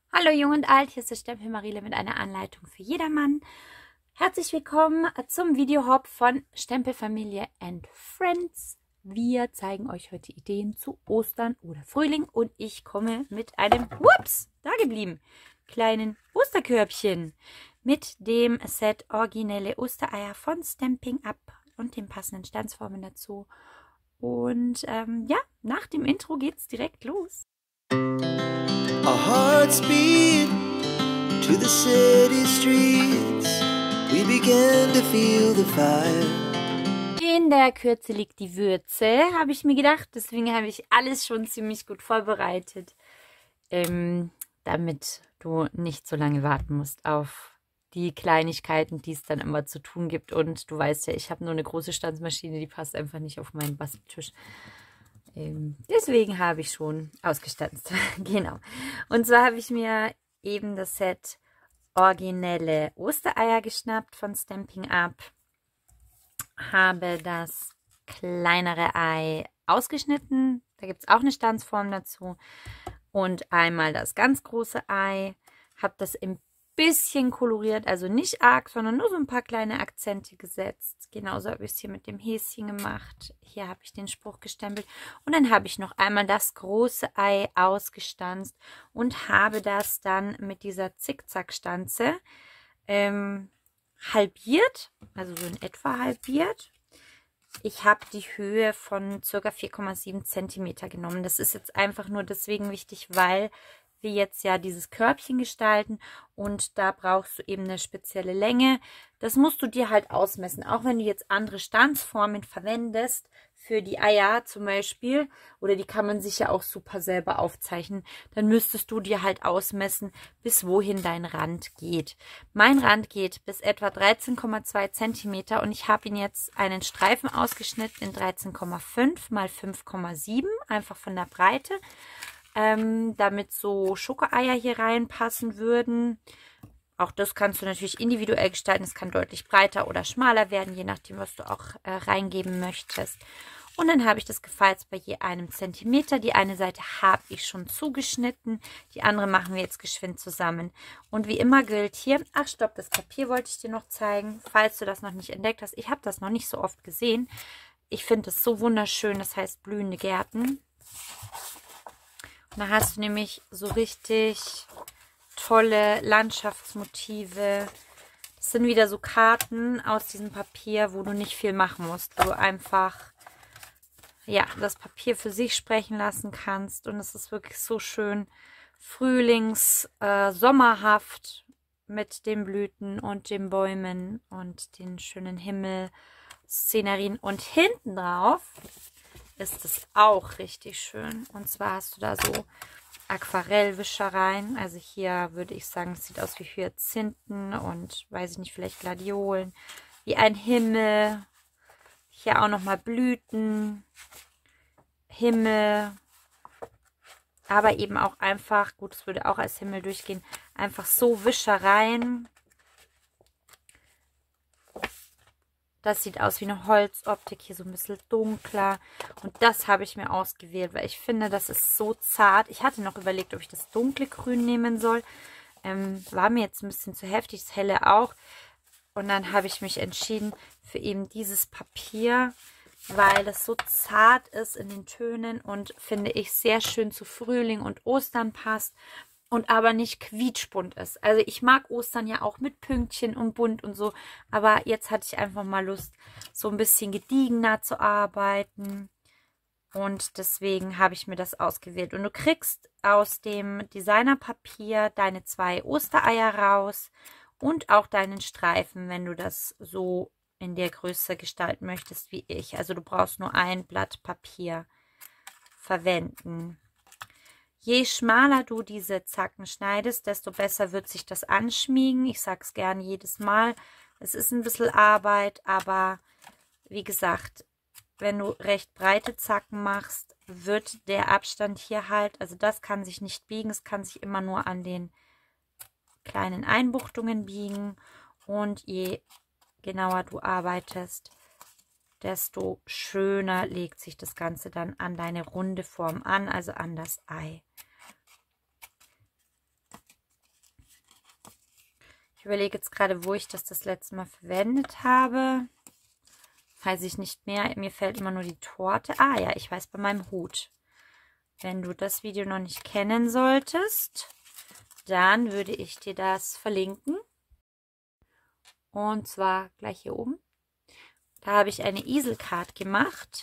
Hallo Jung und Alt, hier ist die Stempel Mariele mit einer Anleitung für jedermann. Herzlich willkommen zum Videohop von Stempelfamilie and Friends. Wir zeigen euch heute Ideen zu Ostern oder Frühling und ich komme mit einem, da geblieben, kleinen Osterkörbchen mit dem Set Originelle Ostereier von Stampin' Up und den passenden Stanzformen dazu. Und ja, nach dem Intro geht's direkt los. Our hearts beat to the city streets. We began to feel the fire. In der Kürze liegt die Würze, habe ich mir gedacht. Deswegen habe ich alles schon ziemlich gut vorbereitet, damit du nicht so lange warten musst auf die Kleinigkeiten, die es dann immer zu tun gibt. Und du weißt ja, ich habe nur eine große Stanzmaschine, die passt einfach nicht auf meinen Basteltisch. Deswegen habe ich schon ausgestanzt. Genau. Und zwar habe ich mir eben das Set Originelle Ostereier geschnappt von Stampin' Up. Habe das kleinere Ei ausgeschnitten. Da gibt es auch eine Stanzform dazu. Und einmal das ganz große Ei. Habe das ein bisschen koloriert, also nicht arg, sondern nur so ein paar kleine Akzente gesetzt. Genauso habe ich es hier mit dem Häschen gemacht. Hier habe ich den Spruch gestempelt. Und dann habe ich noch einmal das große Ei ausgestanzt und habe das dann mit dieser Zickzackstanze halbiert, also so in etwa halbiert. Ich habe die Höhe von ca. 4,7 cm genommen. Das ist jetzt einfach nur deswegen wichtig, weil wir jetzt ja dieses Körbchen gestalten und da brauchst du eben eine spezielle Länge. Das musst du dir halt ausmessen, auch wenn du jetzt andere Stanzformen verwendest für die Eier zum Beispiel, oder die kann man sich ja auch super selber aufzeichnen, dann müsstest du dir halt ausmessen, bis wohin dein Rand geht. Mein Rand geht bis etwa 13,2 cm und ich habe ihn jetzt einen Streifen ausgeschnitten in 13,5 mal 5,7, einfach von der Breite. Damit so Schokoeier hier reinpassen würden. Auch das kannst du natürlich individuell gestalten. Es kann deutlich breiter oder schmaler werden, je nachdem, was du auch reingeben möchtest. Und dann habe ich das gefalzt bei je einem Zentimeter. Die eine Seite habe ich schon zugeschnitten, die andere machen wir jetzt geschwind zusammen. Und wie immer gilt hier, ach stopp, das Papier wollte ich dir noch zeigen, falls du das noch nicht entdeckt hast. Ich habe das noch nicht so oft gesehen. Ich finde es so wunderschön, das heißt blühende Gärten. Da hast du nämlich so richtig tolle Landschaftsmotive. Das sind wieder so Karten aus diesem Papier, wo du nicht viel machen musst, wo du einfach ja das Papier für sich sprechen lassen kannst. Und es ist wirklich so schön sommerhaft mit den Blüten und den Bäumen und den schönen Himmelszenerien. Und hinten drauf ist es auch richtig schön. Und zwar hast du da so Aquarellwischereien. Also hier würde ich sagen, es sieht aus wie Hyazinthen und, weiß ich nicht, vielleicht Gladiolen. Wie ein Himmel. Hier auch nochmal Blüten. Himmel. Aber eben auch einfach, gut, es würde auch als Himmel durchgehen, einfach so Wischereien. Das sieht aus wie eine Holzoptik, hier so ein bisschen dunkler. Und das habe ich mir ausgewählt, weil ich finde, das ist so zart. Ich hatte noch überlegt, ob ich das dunkle Grün nehmen soll. War mir jetzt ein bisschen zu heftig, das helle auch. Und dann habe ich mich entschieden für eben dieses Papier, weil das so zart ist in den Tönen und finde ich sehr schön zu Frühling und Ostern passt. Und aber nicht quietschbunt ist. Also ich mag Ostern ja auch mit Pünktchen und bunt und so. Aber jetzt hatte ich einfach mal Lust, so ein bisschen gediegener zu arbeiten. Und deswegen habe ich mir das ausgewählt. Und du kriegst aus dem Designerpapier deine 2 Ostereier raus. Und auch deinen Streifen, wenn du das so in der Größe gestalten möchtest wie ich. Also du brauchst nur ein Blatt Papier verwenden. Je schmaler du diese Zacken schneidest, desto besser wird sich das anschmiegen. Ich sage es gerne jedes Mal. Es ist ein bisschen Arbeit, aber wie gesagt, wenn du recht breite Zacken machst, wird der Abstand hier halt, also das kann sich nicht biegen, es kann sich immer nur an den kleinen Einbuchtungen biegen. Und je genauer du arbeitest, desto schöner legt sich das Ganze dann an deine runde Form an, also an das Ei. Ich überlege jetzt gerade, wo ich das letzte Mal verwendet habe. Weiß ich nicht mehr. Mir fällt immer nur die Torte. Ah ja, ich weiß, bei meinem Hut. Wenn du das Video noch nicht kennen solltest, dann würde ich dir das verlinken. Und zwar gleich hier oben. Da habe ich eine Easel-Card gemacht.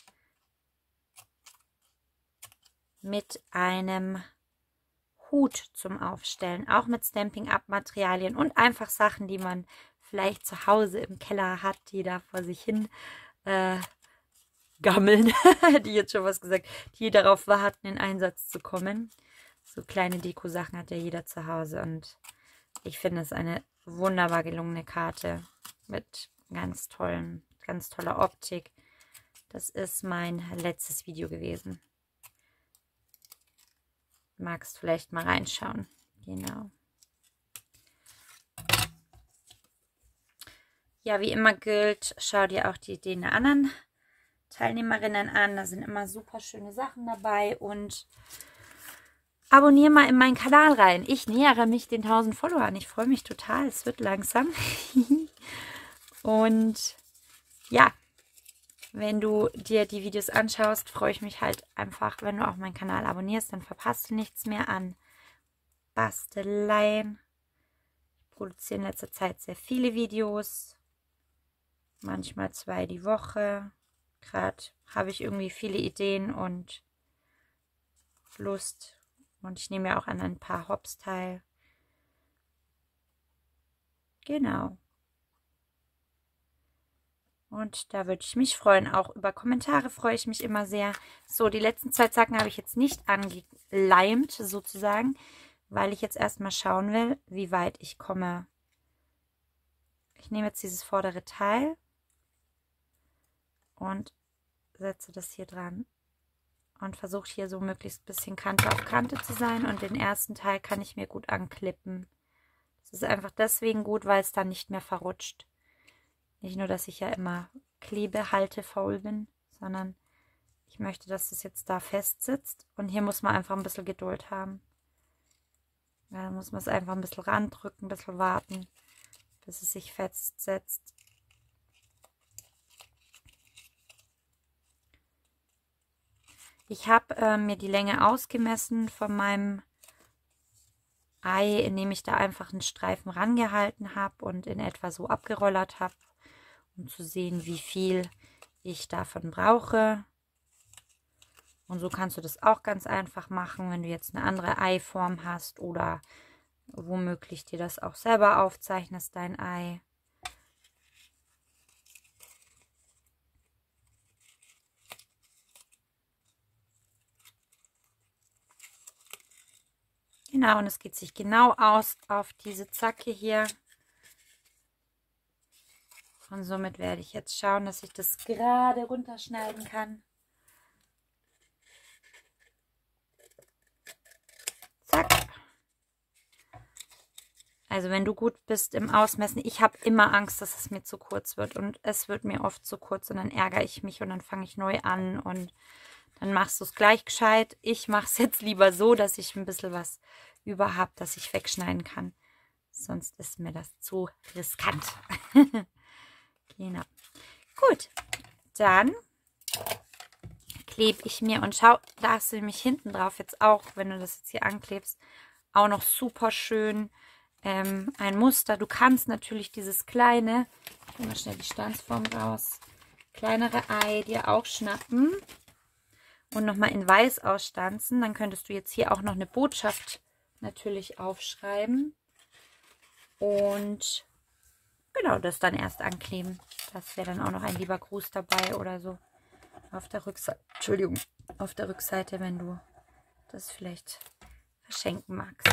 Mit einem Hut zum Aufstellen. Auch mit Stampin'-Up-Materialien und einfach Sachen, die man vielleicht zu Hause im Keller hat, die da vor sich hin gammeln. Die jetzt schon was gesagt, die darauf warten, in Einsatz zu kommen. So kleine Deko-Sachen hat ja jeder zu Hause und ich finde es eine wunderbar gelungene Karte mit ganz toller Optik. Das ist mein letztes Video gewesen. Magst vielleicht mal reinschauen. Genau. Ja, wie immer gilt, schau dir auch die Ideen der anderen Teilnehmerinnen an. Da sind immer super schöne Sachen dabei und abonniere mal in meinen Kanal rein. Ich nähere mich den 1000 Followern. Ich freue mich total. Es wird langsam. Und ja, wenn du dir die Videos anschaust, freue ich mich halt einfach, wenn du auch meinen Kanal abonnierst. Dann verpasst du nichts mehr an Basteleien. Ich produziere in letzter Zeit sehr viele Videos. Manchmal 2 die Woche. Gerade habe ich irgendwie viele Ideen und Lust. Und ich nehme ja auch an ein paar Hops teil. Genau. Und da würde ich mich freuen. Auch über Kommentare freue ich mich immer sehr. So, die letzten 2 Zacken habe ich jetzt nicht angeleimt, sozusagen, weil ich jetzt erstmal schauen will, wie weit ich komme. Ich nehme jetzt dieses vordere Teil und setze das hier dran. Und versuche hier so möglichst ein bisschen Kante auf Kante zu sein. Und den ersten Teil kann ich mir gut anklippen. Das ist einfach deswegen gut, weil es dann nicht mehr verrutscht. Nicht nur, dass ich ja immer klebe, halte, faul bin, sondern ich möchte, dass das jetzt da fest sitzt. Und hier muss man einfach ein bisschen Geduld haben. Ja, da muss man es einfach ein bisschen randrücken, ein bisschen warten, bis es sich festsetzt. Ich habe mir die Länge ausgemessen von meinem Ei, indem ich da einfach einen Streifen rangehalten habe und in etwa so abgerollert habe, um zu sehen, wie viel ich davon brauche. Und so kannst du das auch ganz einfach machen, wenn du jetzt eine andere Eiform hast oder womöglich dir das auch selber aufzeichnest, dein Ei. Genau, und es geht sich genau aus auf diese Zacke hier. Und somit werde ich jetzt schauen, dass ich das gerade runterschneiden kann. Zack. Also wenn du gut bist im Ausmessen, ich habe immer Angst, dass es mir zu kurz wird. Und es wird mir oft zu kurz und dann ärgere ich mich und dann fange ich neu an und dann machst du es gleich gescheit. Ich mache es jetzt lieber so, dass ich ein bisschen was über habe, dass ich wegschneiden kann. Sonst ist mir das zu riskant. Genau. Gut, dann klebe ich mir und schau, da hast du nämlich hinten drauf jetzt auch, wenn du das jetzt hier anklebst, auch noch super schön ein Muster. Du kannst natürlich dieses kleine, ich nehme mal schnell die Stanzform raus, kleinere Ei dir auch schnappen und nochmal in weiß ausstanzen. Dann könntest du jetzt hier auch noch eine Botschaft natürlich aufschreiben und genau, das dann erst ankleben. Das wäre dann auch noch ein lieber Gruß dabei oder so. Auf der Rückseite, Entschuldigung, auf der Rückseite, wenn du das vielleicht verschenken magst.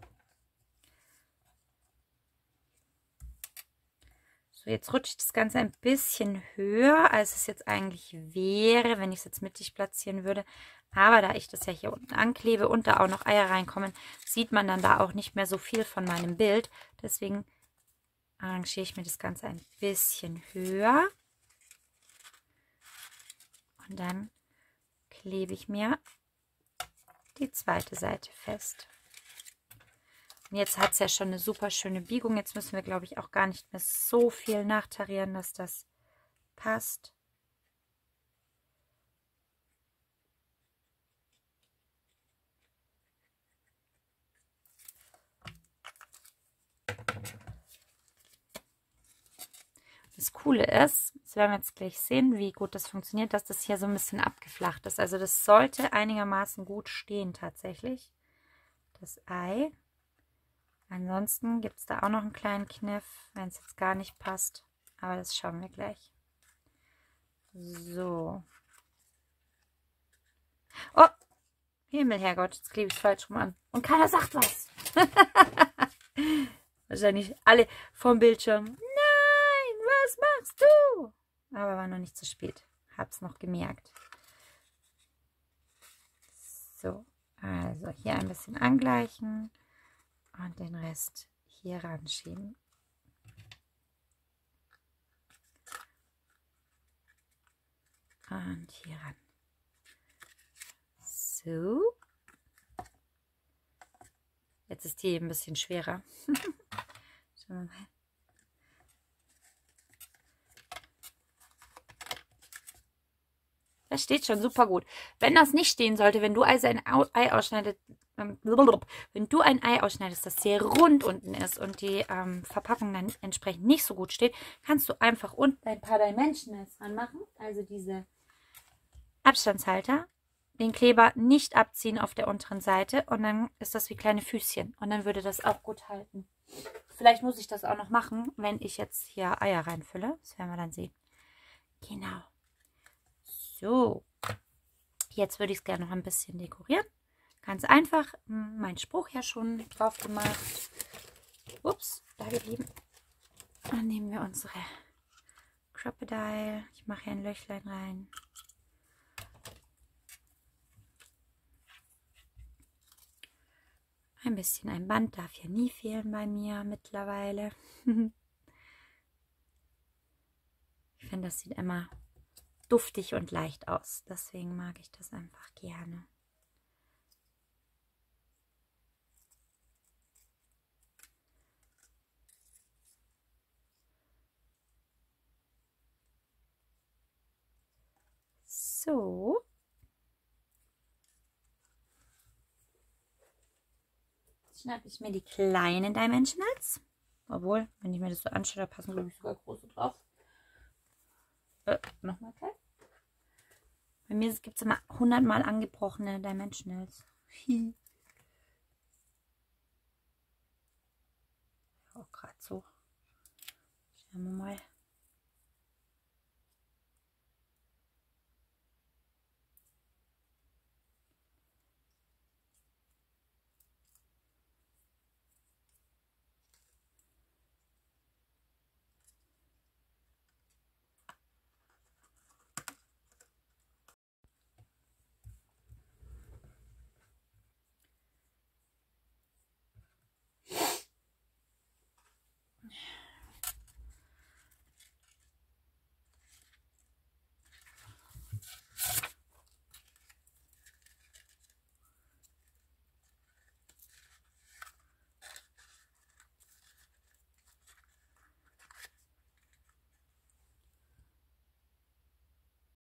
So, jetzt rutscht das Ganze ein bisschen höher, als es jetzt eigentlich wäre, wenn ich es jetzt mittig platzieren würde. Aber da ich das ja hier unten anklebe und da auch noch Eier reinkommen, sieht man dann da auch nicht mehr so viel von meinem Bild. Deswegen arrangiere ich mir das Ganze ein bisschen höher. Und dann klebe ich mir die zweite Seite fest. Jetzt hat es ja schon eine super schöne Biegung. Jetzt müssen wir, glaube ich, auch gar nicht mehr so viel nachtarieren, dass das passt. Das Coole ist, das werden wir jetzt gleich sehen, wie gut das funktioniert, dass das hier so ein bisschen abgeflacht ist. Also das sollte einigermaßen gut stehen tatsächlich, das Ei. Ansonsten gibt es da auch noch einen kleinen Kniff, wenn es jetzt gar nicht passt. Aber das schauen wir gleich. So. Oh, Himmel, Herrgott, jetzt klebe ich es falsch rum an. Und keiner sagt was. Wahrscheinlich alle vom Bildschirm. Nein, was machst du? Aber war noch nicht zu spät. Hab's noch gemerkt. So, also hier ein bisschen angleichen und den Rest hier ranschieben. Und hier ran. So. Jetzt ist die ein bisschen schwerer. Schauen wir mal. Das steht schon super gut. Wenn das nicht stehen sollte, wenn du also ein Ei ausschneidest, wenn du ein Ei ausschneidest, das sehr rund unten ist und die Verpackung dann entsprechend nicht so gut steht, kannst du einfach unten ein paar Dimensionals ranmachen, also diese Abstandshalter, den Kleber nicht abziehen auf der unteren Seite und dann ist das wie kleine Füßchen und dann würde das auch gut halten. Vielleicht muss ich das auch noch machen, wenn ich jetzt hier Eier reinfülle. Das werden wir dann sehen. Genau. So, jetzt würde ich es gerne noch ein bisschen dekorieren. Ganz einfach, mein Spruch ja schon drauf gemacht. Ups, da geblieben. Dann nehmen wir unsere Crocodile. Ich mache hier ein Löchlein rein. Ein bisschen ein Band darf ja nie fehlen bei mir mittlerweile. Ich finde, das sieht immer duftig und leicht aus. Deswegen mag ich das einfach gerne. So. Jetzt schnappe ich mir die kleinen Dimensionals. Obwohl, wenn ich mir das so anschaue, da passen, glaube ich, sogar große drauf. Nochmal klein. Bei mir gibt es immer 100-mal angebrochene Dimensionals. Auch gerade so. Schauen wir mal.